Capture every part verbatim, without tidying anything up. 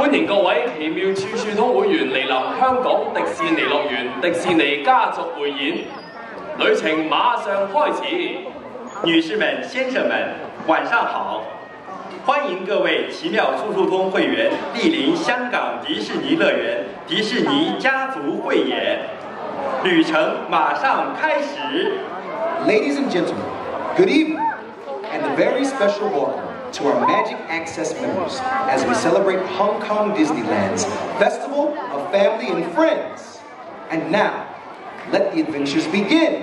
歡迎各位奇妙處處通會員嚟臨香港迪士尼樂園迪士尼家族匯演，旅程馬上開始。 女士們、先生們，晚上好！歡迎各位奇妙處處通會員莅臨香港迪士尼樂園迪士尼家族匯演，旅程馬上開始。 Ladies and gentlemen, good evening, and a very special welcome to our Magic Access members as we celebrate Hong Kong Disneyland's Festival of Family and Friends. And now, let the adventures begin.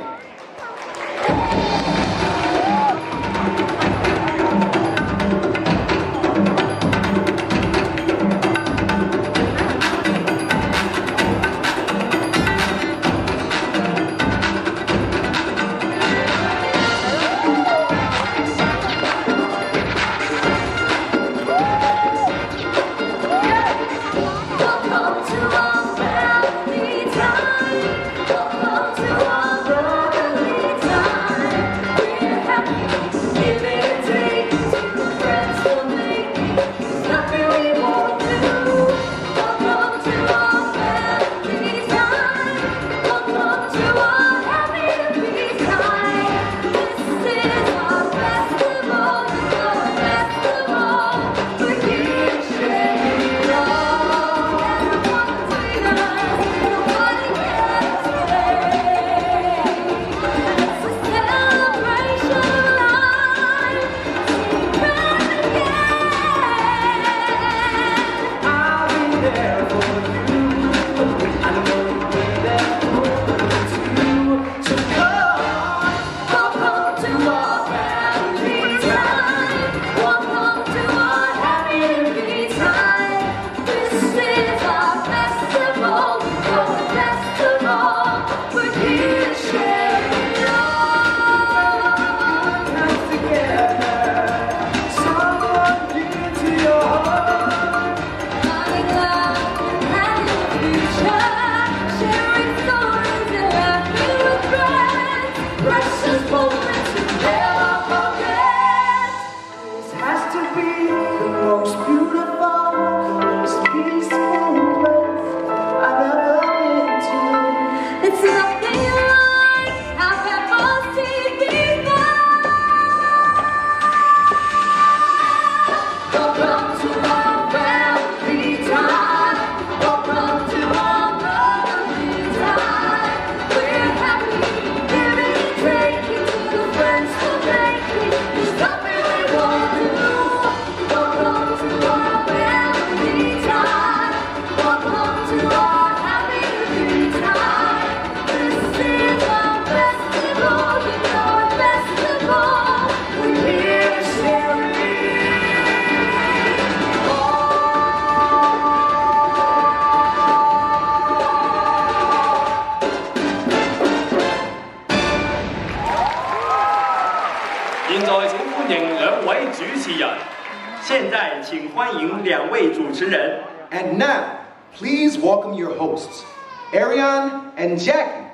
And now, please welcome your hosts, Ariane and Jackie.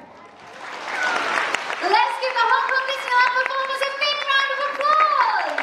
Let's give the Hong Kong Disneyland performers a big round of applause.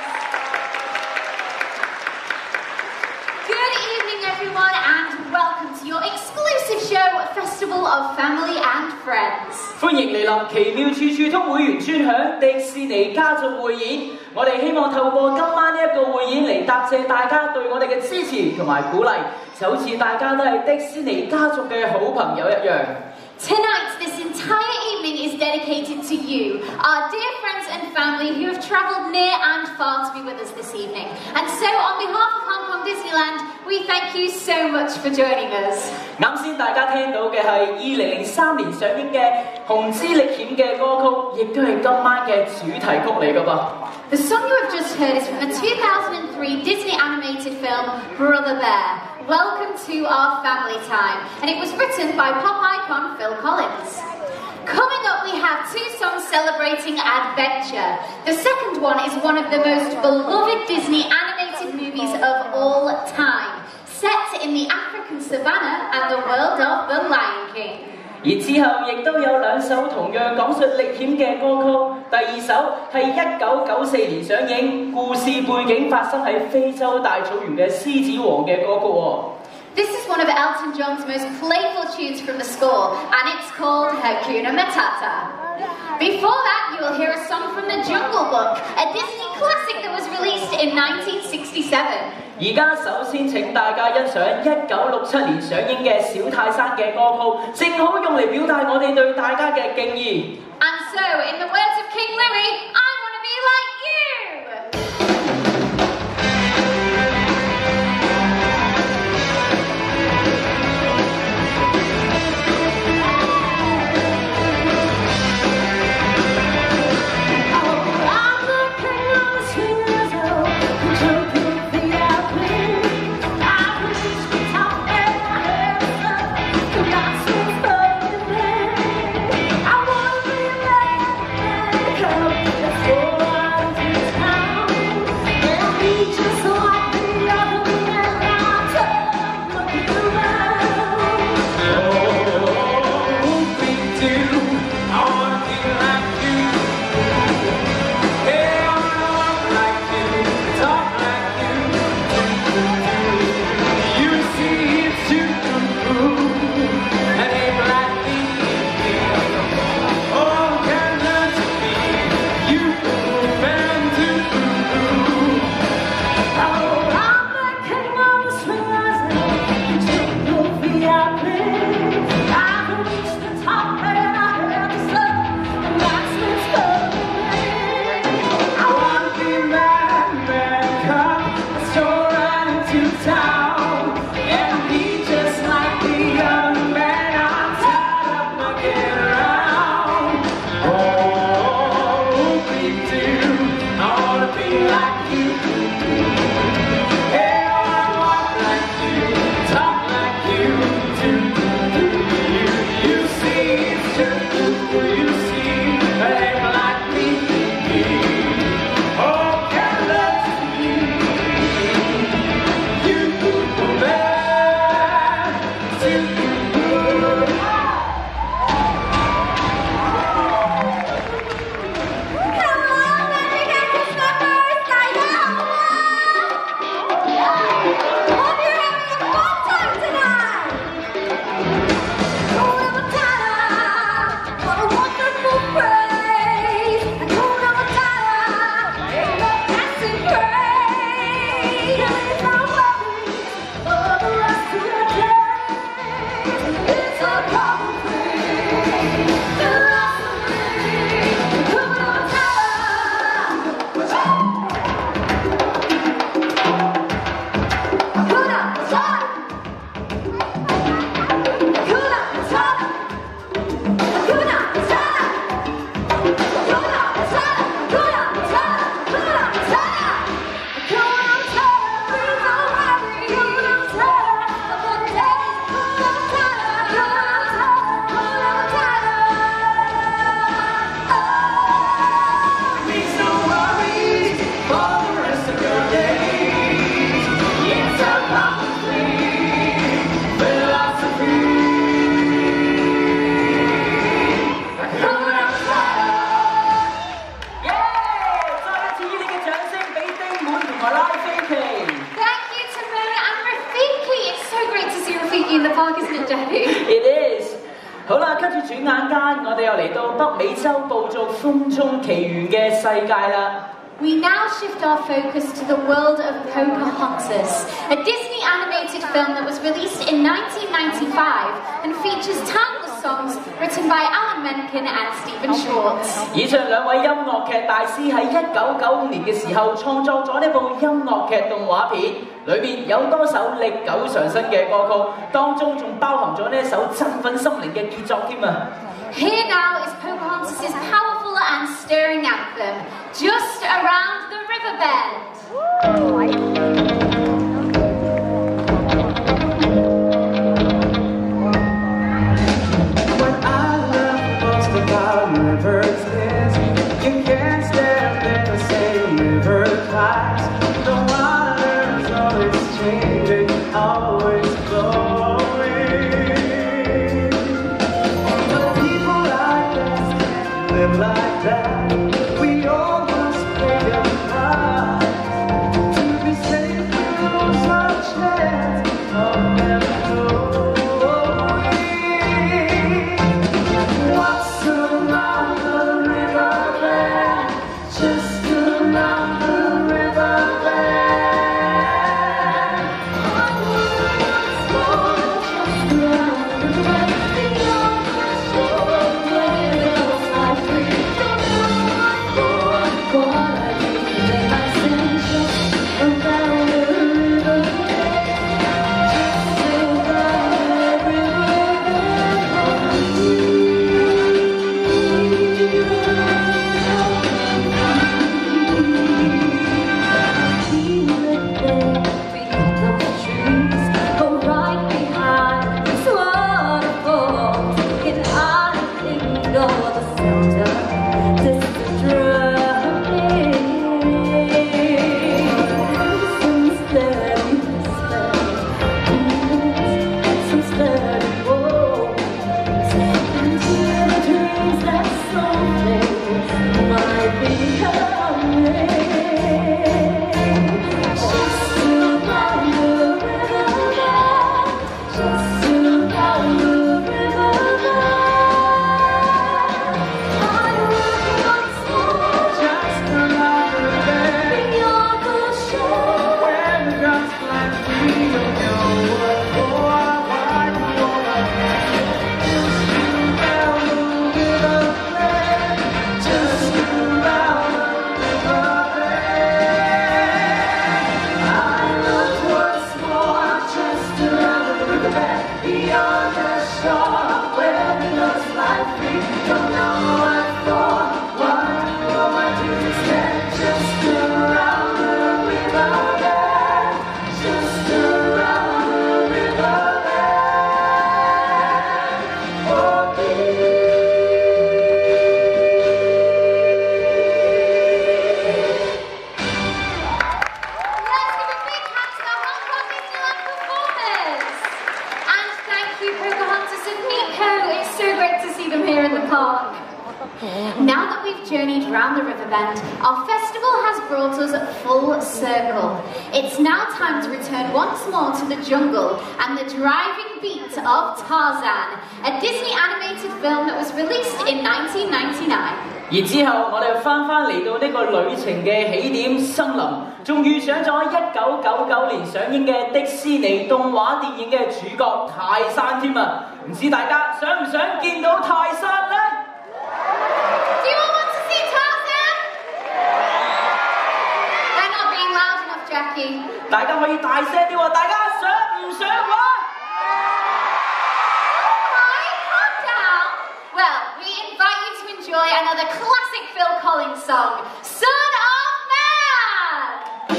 Good evening, everyone, and welcome to your exclusive show, Festival of Family and Friends. 歡迎嚟臨奇妙處處通會員專享迪士尼家族匯演。我哋希望透過今晚呢一個匯演嚟答謝大家對我哋嘅支持同埋鼓勵，就好似大家都係迪士尼家族嘅好朋友一樣。 Tonight, this entire evening is dedicated to you, our dear friends and family who have travelled near and far to be with us this evening. And so, on behalf of Hong Kong Disneyland, we thank you so much for joining us. 啱先大家聽到嘅係二零零三年上映嘅《紅之歷險》嘅歌曲，亦都係今晚嘅主題曲嚟㗎噃。 The song you have just heard is from the two thousand three Disney animated film Brother Bear. Welcome to our family time, and it was written by pop icon Phil Collins. Coming up, we have two songs celebrating adventure. The second one is one of the most beloved Disney animated movies of all time, set in the African savannah and the world of The Lion King. 而之後亦都有兩首同樣講述歷險嘅歌曲。第二首係一九九四年上映，故事背景發生喺非洲大草原嘅獅子王嘅歌曲喎。 This is one of Elton John's most playful tunes from the score, and it's called Hakuna Matata. Before that, you will hear a song from The Jungle Book, a Disney classic that was released in nineteen sixty-seven. 而家首先請大家欣賞一九六七年上映嘅《小泰山》嘅歌曲，正好用嚟表達我哋對大家嘅敬意。 And so, in the words of King Louis, I want to be like you! It is。好啦，跟住轉眼間，我哋又嚟到北美洲部族風中奇緣嘅世界啦。 We now shift our focus to the world of Pocahontas, a Disney animated film that was released in nineteen ninety-five and features timeless songs written by Alan Menken and Stephen Schwartz. 以上兩位音樂劇大師喺一九九五年嘅時候創作咗呢部音樂劇動畫片，裏面有多首歷久常新嘅歌曲，當中仲包含咗呢一首振奮心靈嘅傑作添啊！ Here now is Pocahontas' powerful and stirring anthem, Just Around the River Bend. Like that, we all must pay a price to be safe. There's no chance of them. see them here in the park. Now that we've journeyed round the riverbend, our festival has brought us full circle. It's now time to return once more to the jungle and the driving beat of Tarzan, a Disney animated film that was released in nineteen ninety-nine. 然之後，我哋翻返嚟到呢個旅程嘅起點森林，仲遇上咗一九九九年上映嘅迪士尼動畫電影嘅主角泰山添啊！唔知大家想唔想見到泰山呢？ Do you all want to see Tarzan? They're not being loud enough, Jackie. 大家可以大聲啲喎！大家想唔想玩？ Calm down. Well, we invite you to enjoy another classic Phil Collins song, Son of Man!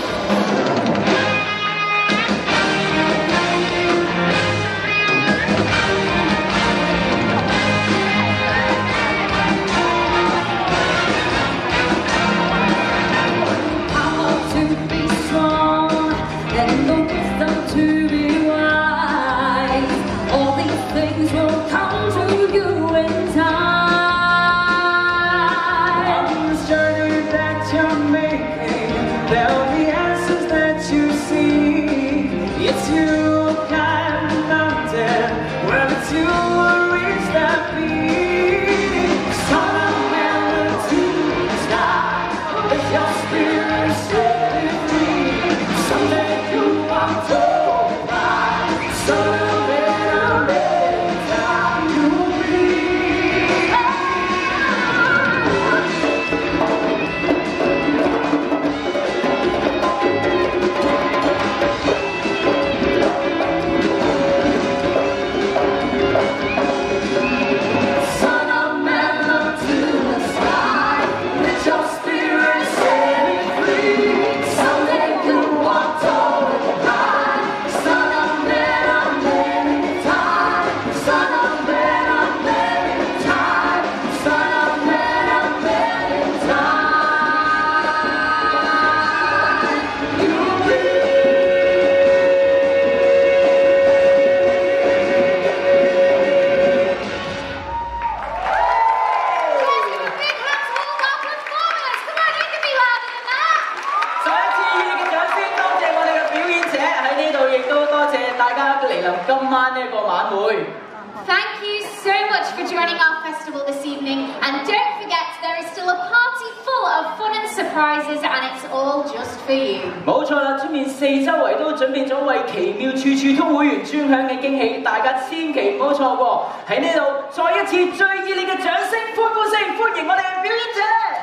Thank you so much for joining our festival this evening, and don't forget there is still a party full of fun and surprises, and it's all just for you. 冇錯啦，出面四周圍都準備咗為奇妙處處通會員專享嘅驚喜，大家千祈唔好錯過。喺呢度再一次最熱烈嘅掌聲、歡呼聲歡迎我哋嘅表演者！